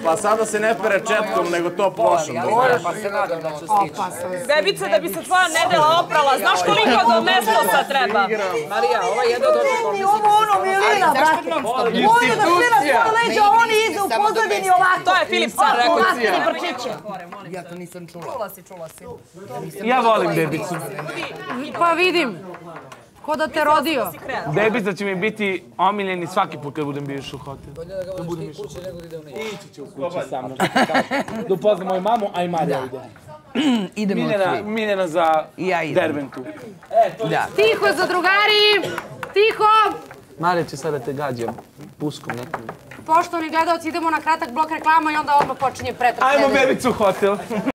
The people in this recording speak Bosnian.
Pa sada se ne pere četkom, nego to plošom. Pa se nadam da ću stići. Bebice, da bi se tvoja nedela oprala, znaš koliko do mestosa treba? Marija, ova jedna dođe Nije ovo ono Milina, brate. Može da svira svoje leđa, a oni idu u pozadini ovako. To je Filip Car rekao. Ovakvi prčiće. Ja to nisam čula. Čula si. Ja volim bebicu. Pa vidim. Ko da te rodio. Bebica će mi biti omiljeni svaki put kad budem bio u hotel. Bolje da ga voliš ti kuće nego da ide u Niš. Ići će u kući sa mnom. Da upoznam moju mamu, a i Marija ide. Idemo svi. Miljana za Ja idem. Derventu. Da. Tiho, zadrugari! Tiho! Marija će sada te gađa puskom nekom. Poštovani gledalci, idemo na kratak blok reklama i onda odmah počinje pretrag. Ajmo bebicu u hotel.